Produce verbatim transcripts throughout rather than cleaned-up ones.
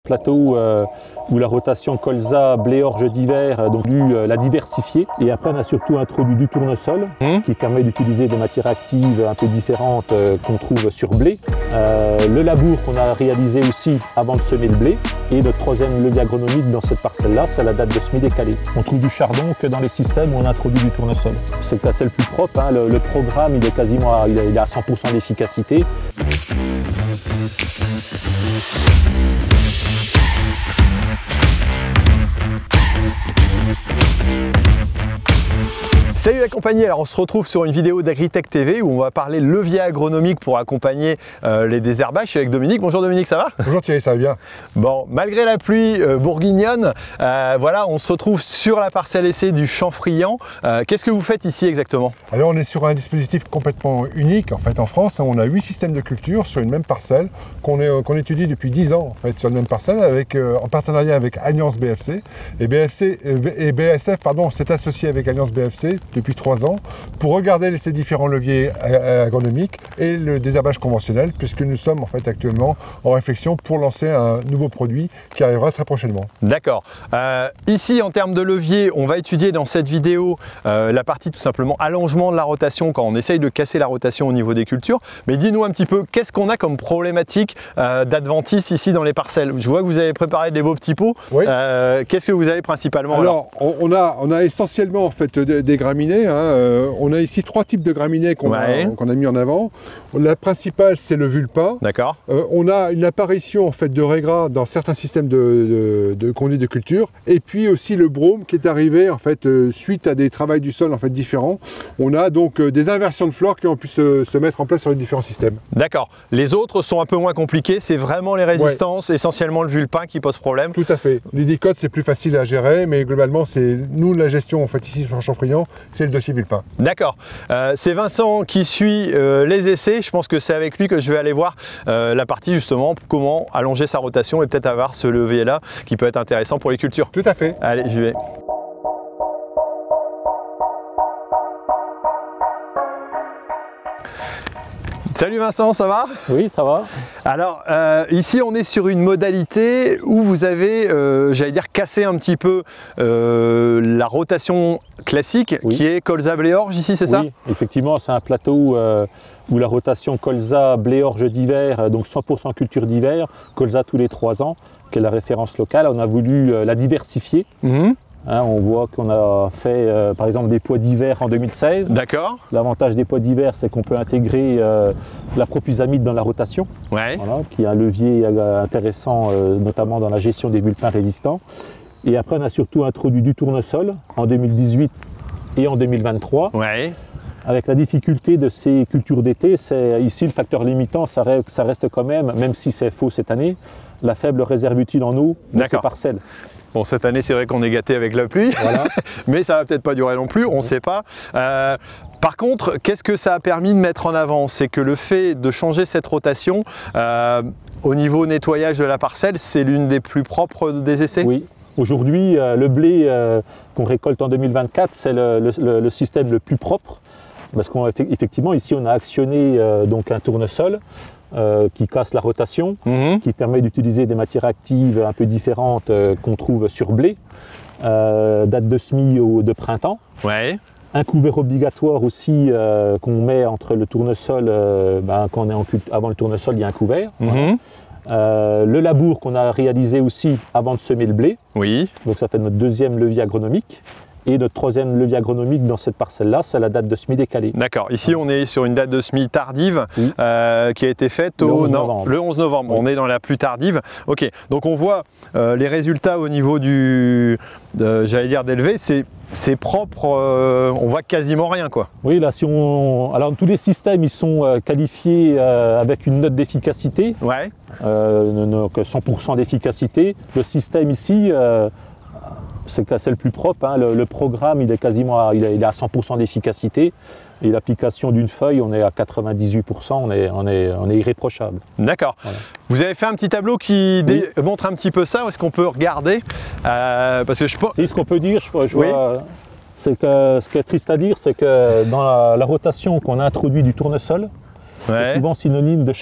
plateau euh, où la rotation colza, blé, orge d'hiver, donc dû euh, la diversifier. Et après, on a surtout introduit du tournesol mmh. qui permet d'utiliser des matières actives un peu différentes euh, qu'on trouve sur blé. Euh, le labour qu'on a réalisé aussi avant de semer le blé. Et notre troisième levier agronomique dans cette parcelle-là, c'est la date de semis décalée. On trouve du chardon que dans les systèmes où on introduit du tournesol. C'est le plus propre, hein. le, le programme il est quasiment à, il est à cent pour cent d'efficacité. Salut la compagnie, alors on se retrouve sur une vidéo d'Agritech T V où on va parler levier agronomique pour accompagner euh, les désherbages. Je suis avec Dominique. Bonjour Dominique, ça va? Bonjour Thierry, ça va bien. Bon, malgré la pluie euh, bourguignonne, euh, voilà, on se retrouve sur la parcelle essai du Champfriand. Euh, Qu'est-ce que vous faites ici exactement? Alors on est sur un dispositif complètement unique en fait en France. On a huit systèmes de culture sur une même parcelle qu'on qu'on étudie depuis dix ans en fait sur une même parcelle avec, euh, en partenariat avec Alliance B F C. Et B F C et B S F pardon, s'est associé avec Alliance B F C depuis trois ans pour regarder ces différents leviers agronomiques et le désherbage conventionnel, puisque nous sommes en fait actuellement en réflexion pour lancer un nouveau produit qui arrivera très prochainement. D'accord. Euh, ici en termes de levier, on va étudier dans cette vidéo euh, la partie tout simplement allongement de la rotation quand on essaye de casser la rotation au niveau des cultures. Mais dis-nous un petit peu, qu'est-ce qu'on a comme problématique euh, d'adventice ici dans les parcelles? Je vois que vous avez préparé des beaux petits pots. Oui. Euh, qu'est-ce que vous avez principalement? Alors, alors on, a, on a essentiellement en fait des, des graminées. Hein, euh, on a ici trois types de graminées qu'on ouais. a, qu'on a mis en avant. La principale, c'est le vulpin. D'accord. Euh, on a une apparition en fait de raigrats dans certains systèmes de, de, de conduite de culture. Et puis aussi le brome qui est arrivé en fait euh, suite à des travaux du sol en fait différents. On a donc euh, des inversions de flore qui ont pu se, se mettre en place sur les différents systèmes. D'accord. Les autres sont un peu moins compliqués. C'est vraiment les résistances, ouais. essentiellement le vulpin qui pose problème. Tout à fait. L'idicote, c'est plus facile à gérer, mais globalement, c'est nous la gestion en fait ici sur Champfriand. C'est le dossier vulpin. D'accord. Euh, c'est Vincent qui suit euh, les essais. Je pense que c'est avec lui que je vais aller voir euh, la partie justement comment allonger sa rotation et peut-être avoir ce levier là qui peut être intéressant pour les cultures. Tout à fait. Allez, j'y vais. Salut Vincent, ça va? Oui, ça va. Alors euh, ici on est sur une modalité où vous avez, euh, j'allais dire, cassé un petit peu euh, la rotation classique oui. qui est colza, blé, orge ici, c'est oui, ça? Oui, effectivement, c'est un plateau euh, où la rotation colza, blé, orge d'hiver, donc cent pour cent culture d'hiver, colza tous les trois ans, qui est la référence locale. On a voulu euh, la diversifier. Mm-hmm. Hein, on voit qu'on a fait euh, par exemple des pois d'hiver en deux mille seize. D'accord. L'avantage des pois d'hiver, c'est qu'on peut intégrer euh, la propusamide dans la rotation, ouais. voilà, qui est un levier euh, intéressant euh, notamment dans la gestion des vulpins résistants. Et après on a surtout introduit du tournesol en deux mille dix-huit et en deux mille vingt-trois. Ouais. Avec la difficulté de ces cultures d'été, c'est ici le facteur limitant, ça reste, ça reste quand même, même si c'est faux cette année, la faible réserve utile en eau de ces parcelles. Bon, cette année, c'est vrai qu'on est gâté avec la pluie, voilà. mais ça va peut-être pas durer non plus, on ne sait pas. Euh, par contre, qu'est-ce que ça a permis de mettre en avant? C'est que le fait de changer cette rotation, euh, au niveau nettoyage de la parcelle, c'est l'une des plus propres des essais? Oui. Aujourd'hui, euh, le blé euh, qu'on récolte en deux mille vingt-quatre, c'est le, le, le système le plus propre. Parce qu'effectivement, ici, on a actionné euh, donc un tournesol euh, qui casse la rotation, mmh. qui permet d'utiliser des matières actives un peu différentes euh, qu'on trouve sur blé. Euh, date de semis au, de printemps. Ouais. Un couvert obligatoire aussi euh, qu'on met entre le tournesol, euh, ben, quand on est en culte, avant le tournesol, il y a un couvert. Mmh. Voilà. Euh, le labour qu'on a réalisé aussi avant de semer le blé. Oui. Donc ça fait notre deuxième levier agronomique. Et notre troisième levier agronomique dans cette parcelle-là, c'est la date de semis décalée. D'accord. Ici, on est sur une date de semis tardive oui. euh, qui a été faite le au onze non, novembre. Le onze novembre. Oui. On est dans la plus tardive. Ok. Donc on voit euh, les résultats au niveau du, euh, j'allais dire d'élevé, c'est c'est propre. Euh, on voit quasiment rien, quoi. Oui, là, si on, alors tous les systèmes, ils sont euh, qualifiés euh, avec une note d'efficacité. Ouais. Euh, donc cent pour cent d'efficacité. Le système ici. Euh, c'est le plus propre, hein. le, le programme il est quasiment à, il est, il est à cent pour cent d'efficacité et l'application d'une feuille on est à quatre-vingt-dix-huit pour cent, on est, on est, on est irréprochable. D'accord. Voilà. Vous avez fait un petit tableau qui oui. montre un petit peu ça, est-ce qu'on peut regarder euh, parce que je pense... C'est ce qu'on peut dire, je, je oui. c'est que ce qui est triste à dire, c'est que dans la, la rotation qu'on a introduit du tournesol, ouais. c'est souvent synonyme de chardon.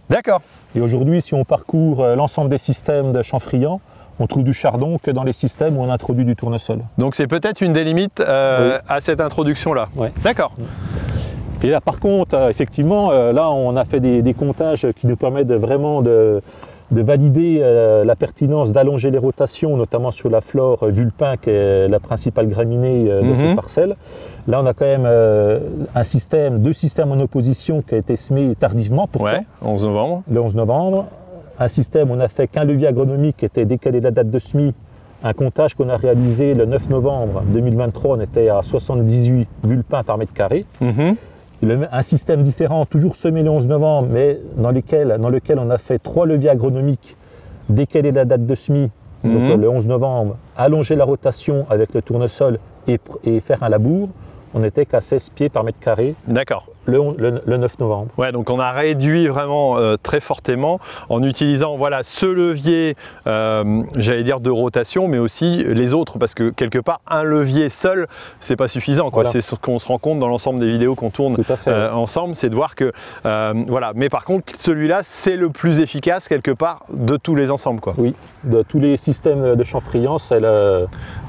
D'accord. Et aujourd'hui, si on parcourt euh, l'ensemble des systèmes de champs friands, on trouve du chardon que dans les systèmes où on introduit du tournesol. Donc c'est peut-être une des limites euh, oui. à cette introduction-là. Ouais. D'accord. Et là, par contre, euh, effectivement, euh, là, on a fait des, des comptages qui nous permettent de, vraiment de, de valider euh, la pertinence d'allonger les rotations, notamment sur la flore vulpin, qui est la principale graminée euh, de Mm-hmm. cette parcelle. Là, on a quand même euh, un système, deux systèmes en opposition qui a été semé tardivement, pourtant, Ouais, onze novembre. le onze novembre. Un système, on a fait qu'un levier agronomique qui était décalé de la date de semis. Un comptage qu'on a réalisé le neuf novembre deux mille vingt-trois, on était à soixante-dix-huit vulpins par mètre carré. Mm-hmm. Le, un système différent, toujours semé le onze novembre, mais dans, lesquels, dans lequel on a fait trois leviers agronomiques, décaler la date de semis, mm-hmm. donc le onze novembre, allonger la rotation avec le tournesol et, et faire un labour. On n'était qu'à seize pieds par mètre carré. D'accord. Le, le, le neuf novembre. Ouais, donc on a réduit vraiment euh, très fortement en utilisant voilà, ce levier, euh, j'allais dire de rotation, mais aussi les autres, parce que quelque part, un levier seul, c'est pas suffisant. Voilà. C'est ce qu'on se rend compte dans l'ensemble des vidéos qu'on tourne fait, euh, ouais. ensemble, c'est de voir que, euh, voilà, mais par contre, celui-là, c'est le plus efficace quelque part de tous les ensembles, quoi. Oui, de tous les systèmes de champs friands, c'est le...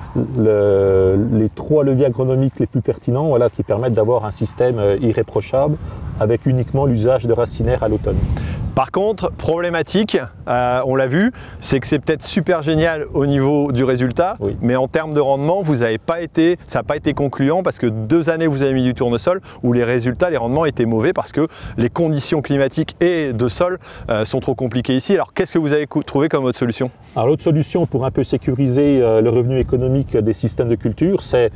Le, les trois leviers agronomiques les plus pertinents, voilà, qui permettent d'avoir un système irréprochable avec uniquement l'usage de racinaires à l'automne. Par contre, problématique, euh, on l'a vu, c'est que c'est peut-être super génial au niveau du résultat, oui. mais en termes de rendement, vous avez pas été, ça n'a pas été concluant parce que deux années vous avez mis du tournesol où les résultats, les rendements étaient mauvais parce que les conditions climatiques et de sol euh, sont trop compliquées ici. Alors qu'est-ce que vous avez trouvé comme autre solution? Alors l'autre solution pour un peu sécuriser euh, le revenu économique des systèmes de culture, c'est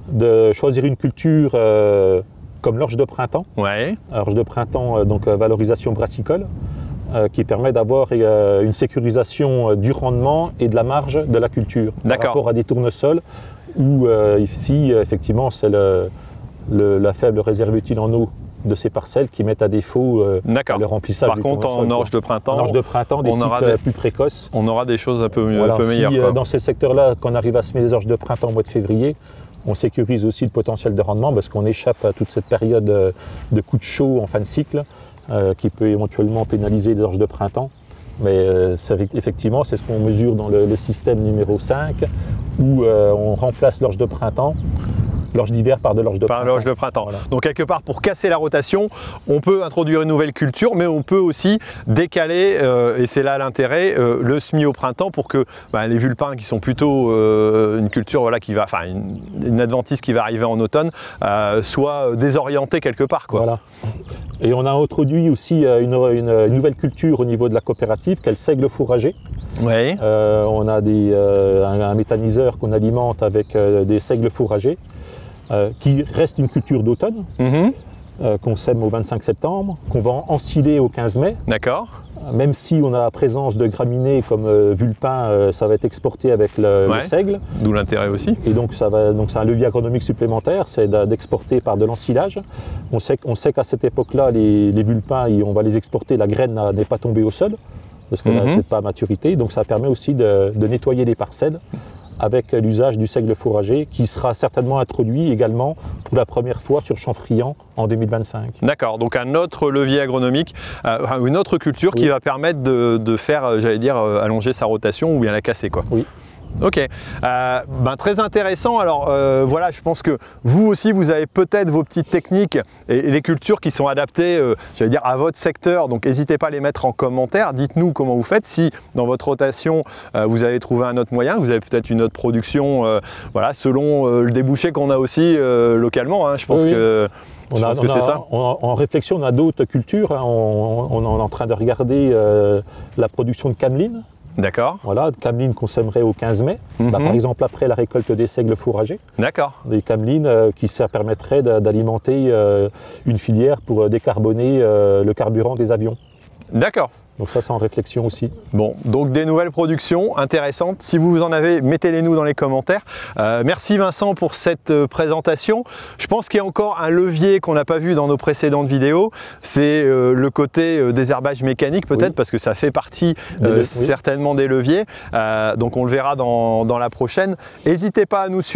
de choisir une culture euh, comme l'orge de printemps. Ouais. L'orge de printemps, euh, donc euh, valorisation brassicole, euh, qui permet d'avoir euh, une sécurisation euh, du rendement et de la marge de la culture par rapport à des tournesols où euh, ici, effectivement, c'est le, le, la faible réserve utile en eau de ces parcelles qui mettent à défaut euh, le remplissage. Par du contre, tournesol, en orge de printemps, en orge de printemps, des on aura cycles des, plus précoces. On aura des choses un peu, mieux, voilà, un peu meilleures. Si, quoi. Dans ces secteurs-là, quand on arrive à semer des orges de printemps au mois de février, on sécurise aussi le potentiel de rendement parce qu'on échappe à toute cette période de coups de chaud en fin de cycle euh, qui peut éventuellement pénaliser les orges de printemps. Mais euh, effectivement, c'est ce qu'on mesure dans le, le système numéro cinq où euh, on remplace l'orge de printemps, l'orge d'hiver par de l'orge de par printemps. l'orge de printemps. Voilà. Donc quelque part, pour casser la rotation, on peut introduire une nouvelle culture, mais on peut aussi décaler, euh, et c'est là l'intérêt, euh, le semis au printemps pour que bah, les vulpins qui sont plutôt euh, une culture voilà, qui va, enfin une, une adventice qui va arriver en automne, euh, soient désorientés quelque part. Quoi. Voilà. Et on a introduit aussi une, une, une nouvelle culture au niveau de la coopérative, qu'est le seigle fourragé. Ouais. Euh, on a des, euh, un, un méthaniseur qu'on alimente avec euh, des seigles fourragés. Euh, qui reste une culture d'automne, mmh. euh, qu'on sème au vingt-cinq septembre, qu'on va ensiler au quinze mai. D'accord. Même si on a la présence de graminées comme euh, vulpin, euh, ça va être exporté avec le, ouais. le seigle. D'où l'intérêt aussi. Et donc ça va, donc c'est un levier agronomique supplémentaire, c'est d'exporter par de l'ensilage. On sait, on sait qu'à cette époque-là, les, les vulpins, on va les exporter, la graine n'est pas tombée au sol, parce que mmh. là, c'est pas à maturité. Donc ça permet aussi de, de nettoyer les parcelles avec l'usage du seigle fourragé qui sera certainement introduit également pour la première fois sur champs friands en deux mille vingt-cinq. D'accord, donc un autre levier agronomique, euh, une autre culture oui. qui va permettre de, de faire, j'allais dire, allonger sa rotation ou bien la casser, quoi. Oui. Ok, euh, ben, très intéressant. Alors euh, voilà, je pense que vous aussi, vous avez peut-être vos petites techniques et les cultures qui sont adaptées, euh, j'allais dire, à votre secteur. Donc n'hésitez pas à les mettre en commentaire. Dites-nous comment vous faites. Si dans votre rotation, euh, vous avez trouvé un autre moyen, vous avez peut-être une autre production, euh, voilà, selon euh, le débouché qu'on a aussi euh, localement. Hein, je pense oui, que. Oui. Je on pense a, que c'est ça. On, en réflexion, on a d'autres cultures. Hein. On, on, on est en train de regarder euh, la production de cameline. D'accord. Voilà, de cameline qu'on sèmerait au quinze mai, mm-hmm. bah, par exemple après la récolte des seigles fourragés. D'accord. Des camelines euh, qui ça permettraient d'alimenter euh, une filière pour décarboner euh, le carburant des avions. D'accord. Donc ça, c'est en réflexion aussi. Bon, donc des nouvelles productions intéressantes. Si vous en avez, mettez-les nous dans les commentaires. Euh, merci Vincent pour cette euh, présentation. Je pense qu'il y a encore un levier qu'on n'a pas vu dans nos précédentes vidéos. C'est euh, le côté euh, désherbage mécanique peut-être, oui. parce que ça fait partie euh, oui. certainement des leviers. Euh, donc on le verra dans, dans la prochaine. N'hésitez pas à nous suivre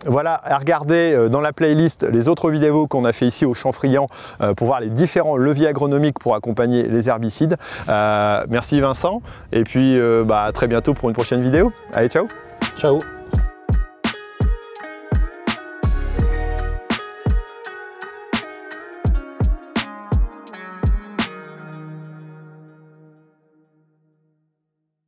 Voilà, à regarder dans la playlist les autres vidéos qu'on a fait ici au Champ Friand euh, pour voir les différents leviers agronomiques pour accompagner les herbicides. Euh, merci Vincent, et puis euh, bah, à très bientôt pour une prochaine vidéo. Allez, ciao! Ciao!